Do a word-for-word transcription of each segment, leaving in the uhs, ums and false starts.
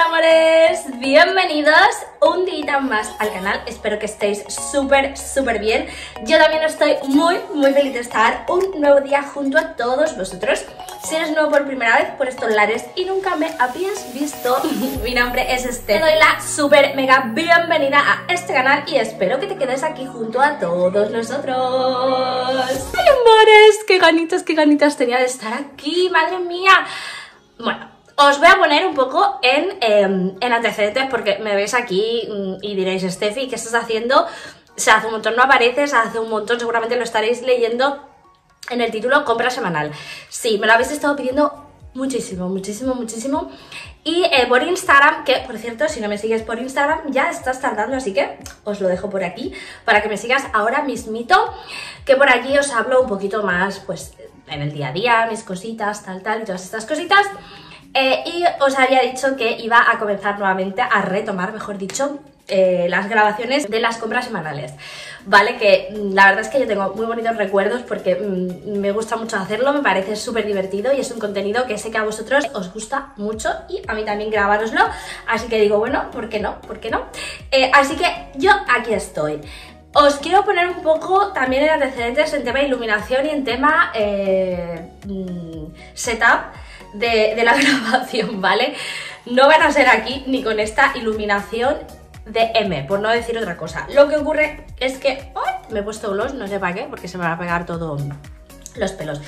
amores, bienvenidos un día más al canal. Espero que estéis súper súper bien. Yo también estoy muy muy feliz de estar un nuevo día junto a todos vosotros. Si eres nuevo por primera vez por estos lares y nunca me habías visto, mi nombre es Esther. Te doy la súper mega bienvenida a este canal y espero que te quedes aquí junto a todos nosotros. ¡Ay, amores! ¡Qué ganitas, qué ganitas tenía de estar aquí! ¡Madre mía! Bueno, os voy a poner un poco en, eh, en antecedentes porque me veis aquí y diréis, Steffi, ¿qué estás haciendo? O sea, hace un montón no apareces, hace un montón, seguramente lo estaréis leyendo en el título compra semanal. Sí, me lo habéis estado pidiendo muchísimo, muchísimo, muchísimo. Y eh, por Instagram, que por cierto, si no me sigues por Instagram ya estás tardando, así que os lo dejo por aquí para que me sigas ahora mismito, que por allí os hablo un poquito más, pues, en el día a día, mis cositas, tal, tal, y todas estas cositas. Eh, y os había dicho que iba a comenzar nuevamente a retomar, mejor dicho, eh, las grabaciones de las compras semanales. Vale, que la verdad es que yo tengo muy bonitos recuerdos porque mmm, me gusta mucho hacerlo, me parece súper divertido y es un contenido que sé que a vosotros os gusta mucho y a mí también grabároslo. Así que digo, bueno, ¿por qué no? ¿Por qué no? Eh, así que yo aquí estoy. Os quiero poner un poco también en antecedentes en tema iluminación y en tema eh, setup de, de la grabación, ¿vale? No van a ser aquí ni con esta iluminación de M, por no decir otra cosa. Lo que ocurre es que ¡ay! Me he puesto blush, no sé para qué, porque se me va a pegar todo los pelos.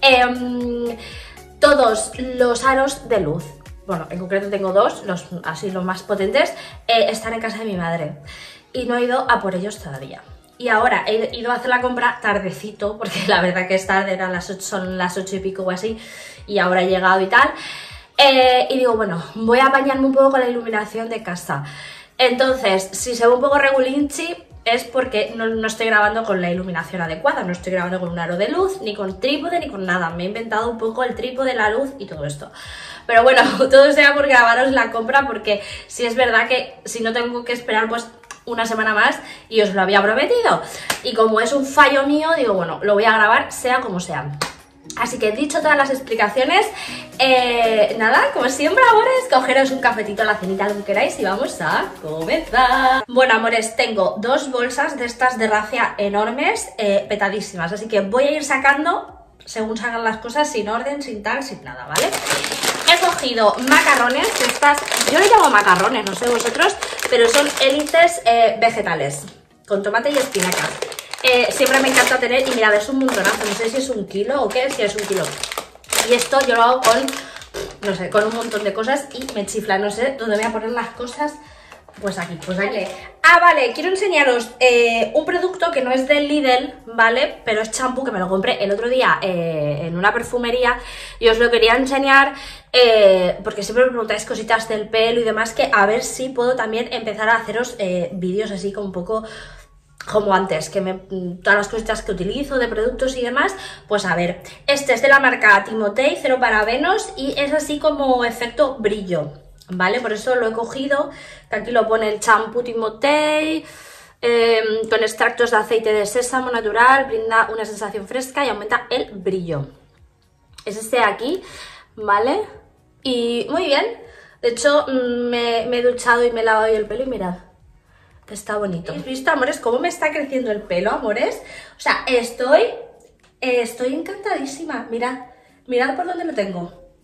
Eh, todos los aros de luz, bueno, en concreto tengo dos, los así los más potentes, eh, están en casa de mi madre. Y no he ido a por ellos todavía. Y ahora he ido a hacer la compra tardecito, porque la verdad que es tarde, eran las ocho, son las ocho y pico o así, y ahora he llegado y tal. Eh, y digo, bueno, voy a apañarme un poco con la iluminación de casa. Entonces, si se ve un poco regulinchi, es porque no, no estoy grabando con la iluminación adecuada, no estoy grabando con un aro de luz, ni con trípode, ni con nada. Me he inventado un poco el trípode, la luz y todo esto. Pero bueno, todo sea por grabaros la compra, porque si es verdad que si no tengo que esperar, pues una semana más y os lo había prometido y como es un fallo mío digo bueno, lo voy a grabar sea como sea. Así que dicho todas las explicaciones, eh, nada, como siempre, amores, cogeros un cafetito, la cenita, lo que queráis y vamos a comenzar. Bueno, amores, tengo dos bolsas de estas de racia enormes, eh, petadísimas, así que voy a ir sacando según salgan las cosas, sin orden, sin tal, sin nada, ¿vale? He cogido macarrones, que estas, yo le llamo macarrones, no sé vosotros, pero son élites eh, vegetales, con tomate y espinacas. Eh, siempre me encanta tener, y mirad, es un montonazo, no sé si es un kilo o qué, si es un kilo. Y esto yo lo hago con, no sé, con un montón de cosas y me chifla, no sé dónde voy a poner las cosas. Pues aquí, pues aquí. Vale. Ah, vale, quiero enseñaros eh, un producto que no es del Lidl, ¿vale? Pero es champú que me lo compré el otro día eh, en una perfumería y os lo quería enseñar eh, porque siempre me preguntáis cositas del pelo y demás, que a ver si puedo también empezar a haceros eh, vídeos así como un poco como antes, que me, todas las cositas que utilizo de productos y demás. Pues a ver, este es de la marca Timotei, cero parabenos y es así como efecto brillo, ¿vale? Por eso lo he cogido, que aquí lo pone el champú Timotei, eh, con extractos de aceite de sésamo natural, brinda una sensación fresca y aumenta el brillo. Es este de aquí, ¿vale? Y muy bien, de hecho me, me he duchado y me he lavado el pelo y mirad, que está bonito. ¿Habéis visto, amores, cómo me está creciendo el pelo, amores? O sea, estoy, eh, estoy encantadísima, mirad, mirad por dónde lo tengo,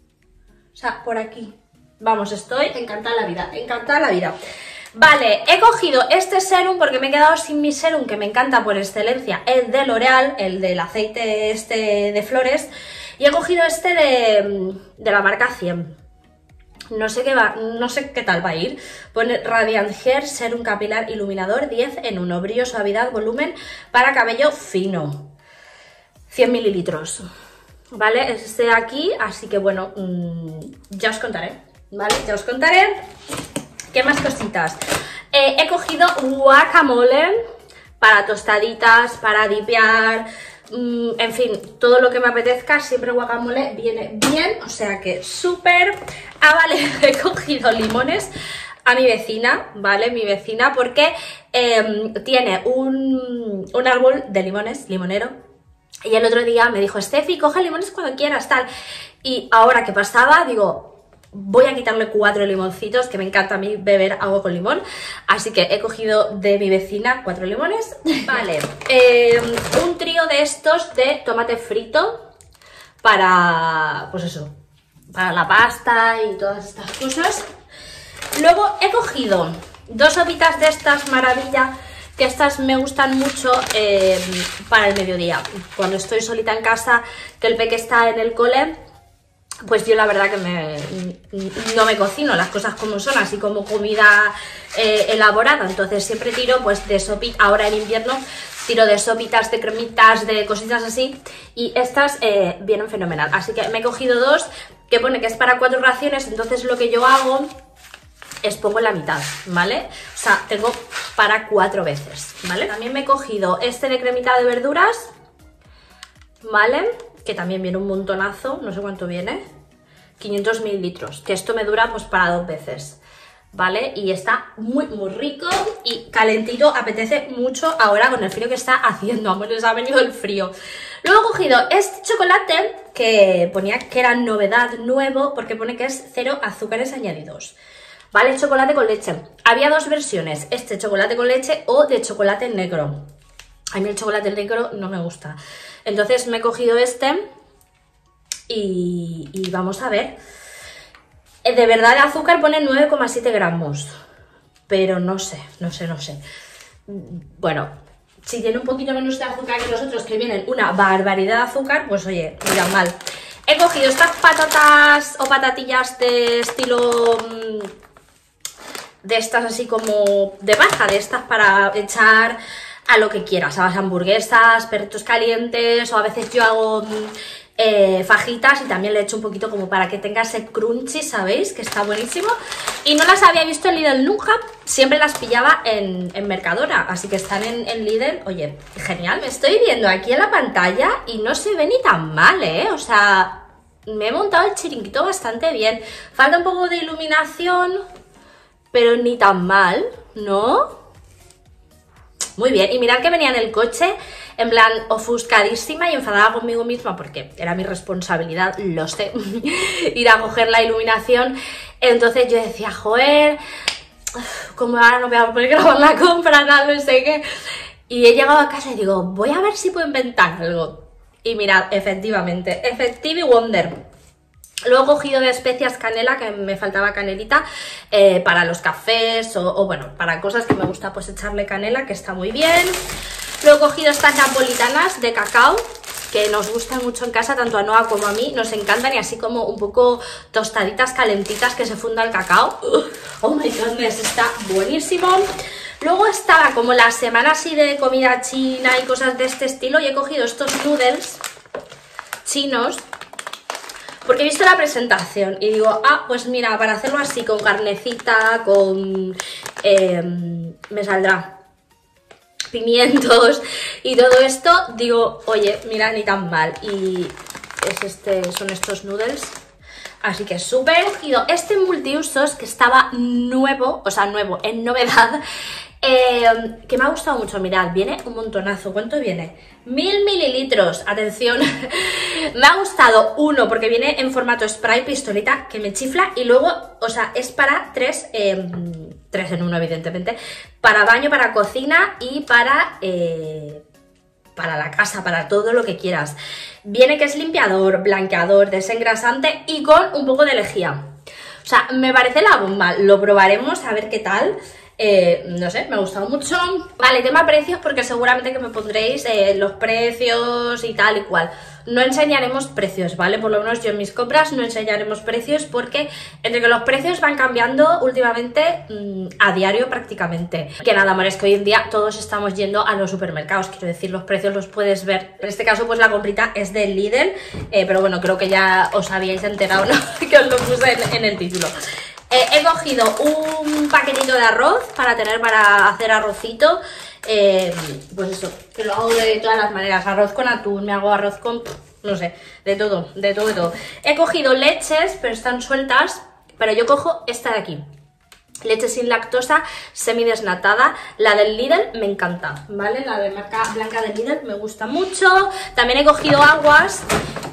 o sea, por aquí. Vamos, estoy encantada la vida, encantada la vida. Vale, he cogido este serum porque me he quedado sin mi serum, que me encanta por excelencia, el de L'Oreal, el del aceite este de flores. Y he cogido este de, de la marca cien. No sé qué va, no sé qué tal va a ir. Pone Radiant Hair Serum Capilar Iluminador diez en uno, brillo, suavidad, volumen para cabello fino. cien mililitros. Vale, es este de aquí, así que bueno, mmm, ya os contaré. Vale, ya os contaré. ¿Qué más cositas? Eh, he cogido guacamole para tostaditas, para dipear, mmm, en fin, todo lo que me apetezca. Siempre guacamole viene bien, o sea que súper. Ah, vale, he cogido limones a mi vecina, ¿vale? Mi vecina, porque eh, tiene un, un árbol de limones, limonero. Y el otro día me dijo, Steffi, coge limones cuando quieras, tal. Y ahora que pasaba, digo, voy a quitarle cuatro limoncitos, que me encanta a mí beber agua con limón. Así que he cogido de mi vecina cuatro limones. Vale, eh, un trío de estos de tomate frito para, pues eso, para la pasta y todas estas cosas. Luego he cogido dos sopitas de estas maravilla, que estas me gustan mucho eh, para el mediodía. Cuando estoy solita en casa, que el peque está en el cole, pues yo la verdad que me, no me cocino las cosas como son, así como comida eh, elaborada. Entonces siempre tiro pues de sopitas, ahora en invierno tiro de sopitas, de cremitas, de cositas así. Y estas eh, vienen fenomenal. Así que me he cogido dos, que pone que es para cuatro raciones. Entonces lo que yo hago es pongo la mitad, ¿vale? O sea, tengo para cuatro veces, ¿vale? También me he cogido este de cremita de verduras, ¿vale? Que también viene un montonazo, no sé cuánto viene, quinientos mililitros, que esto me dura pues para dos veces, ¿vale? Y está muy muy rico y calentito, apetece mucho ahora con el frío que está haciendo, amor, les ha venido el frío. Luego he cogido este chocolate que ponía que era novedad, nuevo, porque pone que es cero azúcares añadidos, ¿vale? Chocolate con leche. Había dos versiones, este chocolate con leche o de chocolate negro. A mí el chocolate negro no me gusta. Entonces me he cogido este y, y vamos a ver. De verdad el azúcar pone nueve coma siete gramos. Pero no sé, no sé, no sé. Bueno, si tiene un poquito menos de azúcar que los otros, que vienen una barbaridad de azúcar, pues oye, mira, mal. He cogido estas patatas o patatillas de estilo... de estas así como de baja, de estas para echar a lo que quieras, a las hamburguesas, perritos calientes, o a veces yo hago eh, fajitas y también le echo un poquito como para que tenga ese crunchy, ¿sabéis? Que está buenísimo. Y no las había visto en Lidl nunca, siempre las pillaba en, en Mercadona, así que están en, en Lidl. Oye, genial, me estoy viendo aquí en la pantalla y no se ve ni tan mal, ¿eh? O sea, me he montado el chiringuito bastante bien. Falta un poco de iluminación, pero ni tan mal, ¿no? Muy bien, y mirad que venía en el coche, en plan ofuscadísima y enfadada conmigo misma, porque era mi responsabilidad, lo sé, ir a coger la iluminación. Entonces yo decía, joder, como ahora no voy a poder grabar la compra, tal, no sé qué. Y he llegado a casa y digo, voy a ver si puedo inventar algo. Y mirad, efectivamente, Effective Wonder. Luego he cogido de especias canela, que me faltaba canelita, eh, para los cafés o, o bueno, para cosas que me gusta pues echarle canela, que está muy bien. Luego he cogido estas napolitanas de cacao, que nos gustan mucho en casa, tanto a Noah como a mí, nos encantan, y así como un poco tostaditas, calentitas, que se funda el cacao. Oh my goodness, está buenísimo. Luego estaba como la semana así de comida china y cosas de este estilo, y he cogido estos noodles chinos, porque he visto la presentación y digo, ah, pues mira, para hacerlo así, con carnecita, con... Eh, me saldrá pimientos y todo esto, digo, oye, mira, ni tan mal. Y es este, son estos noodles, así que súper. He cogido este multiusos que estaba nuevo, o sea, nuevo, en novedad, eh, que me ha gustado mucho. Mirad, viene un montonazo. ¿Cuánto viene? Mil mililitros, atención. Me ha gustado uno porque viene en formato spray pistolita, que me chifla, y luego, o sea, es para tres, eh, tres en uno evidentemente, para baño, para cocina y para, eh, para la casa, para todo lo que quieras. Viene que es limpiador, blanqueador, desengrasante y con un poco de lejía. O sea, me parece la bomba, lo probaremos a ver qué tal. Eh, no sé, me ha gustado mucho. Vale, tema precios, porque seguramente que me pondréis eh, los precios y tal y cual. No enseñaremos precios, ¿vale? Por lo menos yo en mis compras no enseñaremos precios, porque entre que los precios van cambiando últimamente mmm, a diario prácticamente. Que nada, amores, que hoy en día todos estamos yendo a los supermercados, quiero decir, los precios los puedes ver. En este caso pues la comprita es del Lidl, eh, pero bueno, creo que ya os habíais enterado, ¿no? Que os lo puse en, en el título. Eh, he cogido un paquetito de arroz para tener para hacer arrocito, eh, pues eso, que lo hago de todas las maneras, arroz con atún, me hago arroz con, no sé, de todo, de todo, de todo. He cogido leches, pero están sueltas, pero yo cojo esta de aquí, leche sin lactosa, semidesnatada. La del Lidl me encanta, ¿vale? La de marca blanca del Lidl me gusta mucho. También he cogido aguas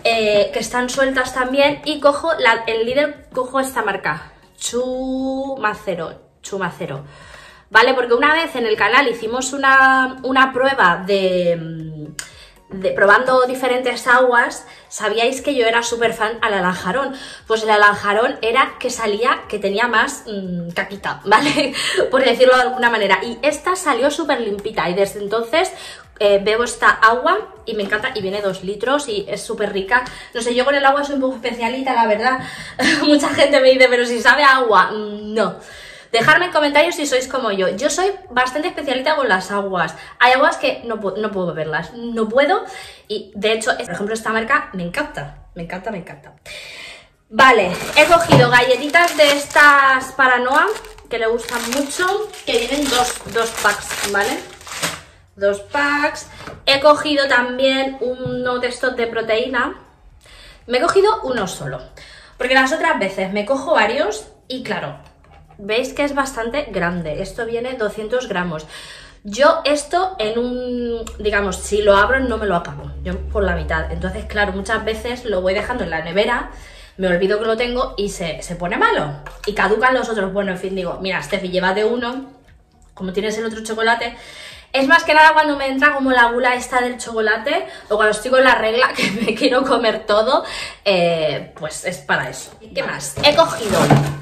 eh, que están sueltas también. Y cojo, la, el Lidl, cojo esta marca, Chumacero, Chumacero, ¿vale? Porque una vez en el canal hicimos una, una prueba de... De, probando diferentes aguas, sabíais que yo era súper fan al alanjarón. Pues el alanjarón era que salía, que tenía más mmm, caquita, ¿vale? Por decirlo de alguna manera. Y esta salió súper limpita y desde entonces eh, bebo esta agua y me encanta. Y viene dos litros y es súper rica. No sé, yo con el agua soy un poco especialita, la verdad. Mucha gente me dice, pero si sabe a agua, no. Dejadme en comentarios si sois como yo. Yo soy bastante especialita con las aguas. Hay aguas que no, no puedo beberlas, no puedo. Y de hecho, por ejemplo, esta marca me encanta, me encanta, me encanta. Vale, he cogido galletitas de estas para Noah, que le gustan mucho, que vienen dos, dos packs, ¿vale? Dos packs. He cogido también uno de estos de proteína. Me he cogido uno solo, porque las otras veces me cojo varios y claro... Veis que es bastante grande, esto viene doscientos gramos. Yo esto en un, digamos, si lo abro no me lo acabo, yo por la mitad. Entonces, claro, muchas veces lo voy dejando en la nevera, me olvido que lo tengo y se, se pone malo. Y caducan los otros. Bueno, en fin, digo, mira, Steffi, llévate uno, como tienes el otro chocolate. Es más que nada cuando me entra como la gula esta del chocolate o cuando estoy con la regla que me quiero comer todo, eh, pues es para eso. ¿Qué más? He cogido...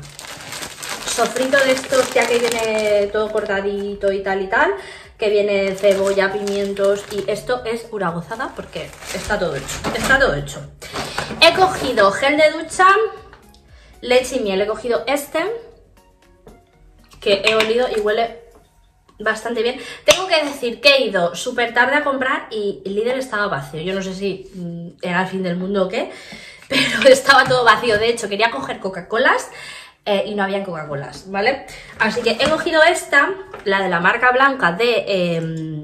sofrito de estos ya que viene todo cortadito y tal y tal, que viene cebolla, pimientos y esto es pura gozada porque está todo hecho, está todo hecho. He cogido gel de ducha, leche y miel, he cogido este, que he olido y huele bastante bien. Tengo que decir que he ido súper tarde a comprar y el Lidl estaba vacío, yo no sé si mmm, era el fin del mundo o qué, pero estaba todo vacío. De hecho quería coger Coca-Colas, Eh, y no habían Coca-Colas, ¿vale? Así que he cogido esta, la de la marca blanca de, eh,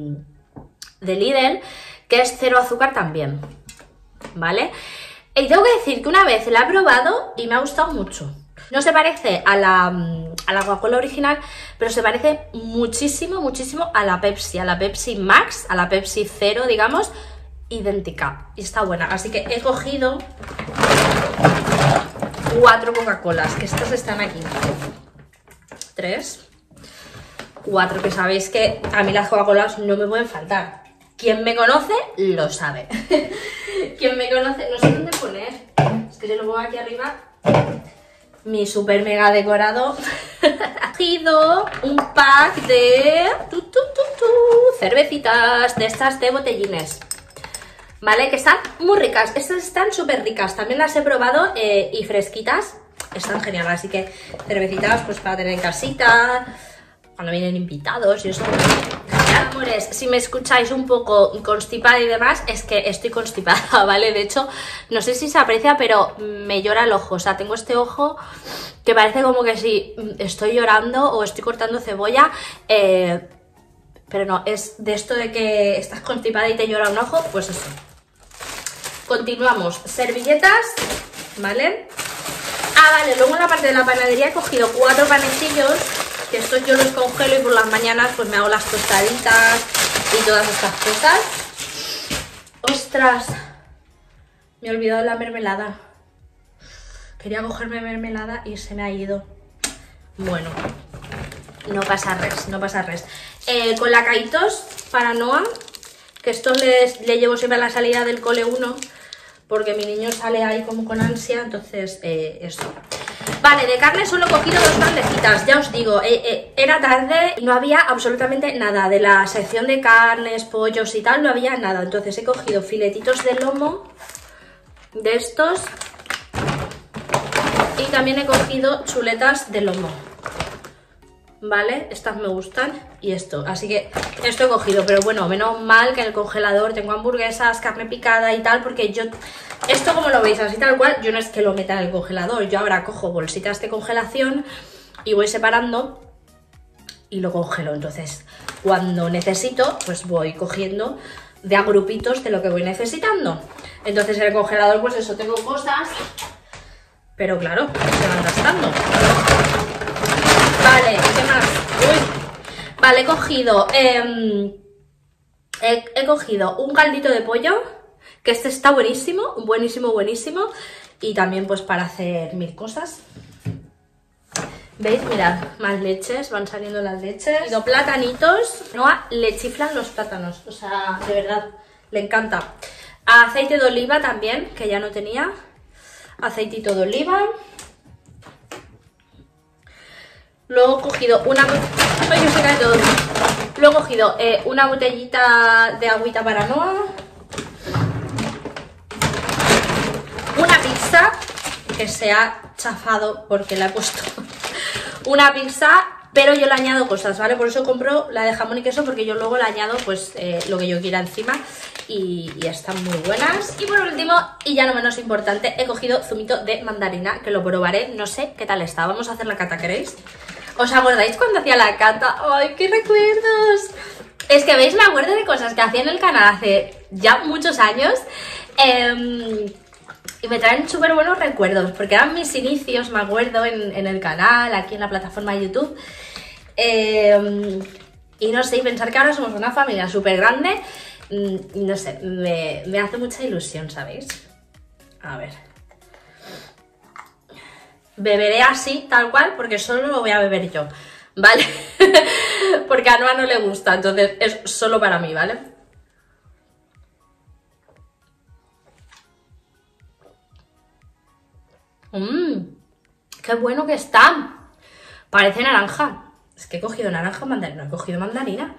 de Lidl, que es cero azúcar también, ¿vale? Y tengo que decir que una vez la he probado y me ha gustado mucho. No se parece a la, a la Coca-Cola original, pero se parece muchísimo, muchísimo a la Pepsi, a la Pepsi Max, a la Pepsi Cero, digamos, idéntica. Y está buena, así que he cogido... cuatro Coca-Colas, que estas están aquí. Tres. Cuatro, que sabéis que a mí las Coca-Colas no me pueden faltar. Quien me conoce, lo sabe. Quien me conoce, no sé dónde poner. Es que si lo pongo aquí arriba, mi super mega decorado. He cogido un pack de tu, tu, tu, tu, cervecitas de estas de botellines. ¿Vale? Que están muy ricas, estas están súper ricas, también las he probado eh, y fresquitas, están geniales, así que cervecitas pues para tener en casita, cuando vienen invitados y eso. Genial, amores, si me escucháis un poco constipada y demás, es que estoy constipada, ¿vale? De hecho, no sé si se aprecia, pero me llora el ojo, o sea, tengo este ojo que parece como que si estoy llorando o estoy cortando cebolla, eh, pero no, es de esto de que estás constipada y te llora un ojo, pues eso. Continuamos, servilletas, ¿vale? Ah, vale, luego en la parte de la panadería he cogido cuatro panecillos, que estos yo los congelo y por las mañanas pues me hago las tostaditas y todas estas cosas. ¡Ostras! Me he olvidado de la mermelada. Quería cogerme mermelada y se me ha ido. Bueno, no pasa res, no pasa res. Eh, con la Caitos para Noah, que estos les, le llevo siempre a la salida del cole uno, porque mi niño sale ahí como con ansia, entonces eh, eso. Vale, de carne solo he cogido dos bandejitas, ya os digo, eh, eh, era tarde y no había absolutamente nada. De la sección de carnes, pollos y tal, no había nada. Entonces he cogido filetitos de lomo, de estos, y también he cogido chuletas de lomo. Vale, estas me gustan y esto, así que esto he cogido, pero bueno, menos mal que en el congelador tengo hamburguesas, carne picada y tal, porque yo, esto como lo veis así tal cual, yo no es que lo meta en el congelador, yo ahora cojo bolsitas de congelación y voy separando y lo congelo, entonces cuando necesito pues voy cogiendo de a grupitos de lo que voy necesitando. Entonces en el congelador pues eso, tengo cosas, pero claro, se van gastando. Vale, ¿qué más? Uy. Vale, he cogido, eh, he, he cogido un caldito de pollo que este está buenísimo, buenísimo, buenísimo. Y también pues para hacer mil cosas. ¿Veis? Mirad, más leches, van saliendo las leches. Los platanitos, Noah le chiflan los plátanos, o sea, de verdad, le encanta. Aceite de oliva también, que ya no tenía. Aceitito de oliva. Luego he cogido una... ¡Ay, que se cae todo! Luego he cogido eh, una botellita de agüita para Noah. Una pizza que se ha chafado porque la he puesto. Una pizza, pero yo le añado cosas, ¿vale? Por eso compro la de jamón y queso, porque yo luego le añado pues eh, lo que yo quiera encima. Y, y están muy buenas. Y por último, y ya no menos importante, he cogido zumito de mandarina, que lo probaré, no sé qué tal está. Vamos a hacer la cata, ¿queréis? ¿Os acordáis cuando hacía la cata? ¡Ay, qué recuerdos! Es que, ¿veis? Me acuerdo de cosas que hacía en el canal hace ya muchos años. Eh, y me traen súper buenos recuerdos, porque eran mis inicios, me acuerdo, en, en el canal, aquí en la plataforma de YouTube. Eh, y no sé, y pensar que ahora somos una familia súper grande, no sé, me, me hace mucha ilusión, ¿sabéis? A ver. Beberé así, tal cual, porque solo lo voy a beber yo, ¿vale? Porque a Noah no le gusta, entonces es solo para mí, ¿vale? Mmm, qué bueno que está. Parece naranja. Es que he cogido naranja o mandarina, he cogido mandarina.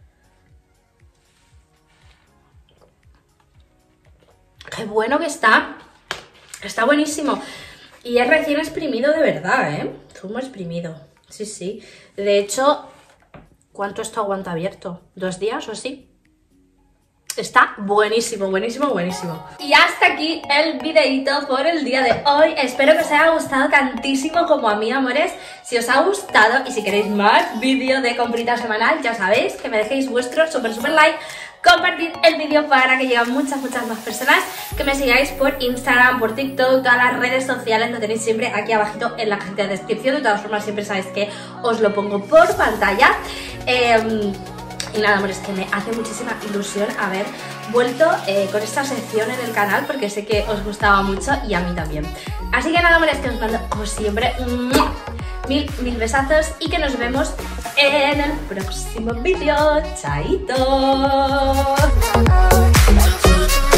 Qué bueno que está. Está buenísimo. Y es recién exprimido de verdad, ¿eh? Zumo exprimido. Sí, sí. De hecho, ¿cuánto esto aguanta abierto? ¿Dos días o así? Está buenísimo, buenísimo, buenísimo. Y hasta aquí el videito por el día de hoy. Espero que os haya gustado tantísimo como a mí, amores. Si os ha gustado y si queréis más vídeo de comprita semanal, ya sabéis que me dejéis vuestro super super like. Compartid el vídeo para que lleguen muchas, muchas más personas. Que me sigáis por Instagram, por TikTok, todas las redes sociales. Lo tenéis siempre aquí abajito en la cajita de descripción. De todas formas, siempre sabéis que os lo pongo por pantalla. Eh... Y nada, amores, que me hace muchísima ilusión haber vuelto eh, con esta sección en el canal, porque sé que os gustaba mucho y a mí también. Así que nada, amores, que os mando como siempre mil, mil besazos y que nos vemos en el próximo vídeo. ¡Chaito!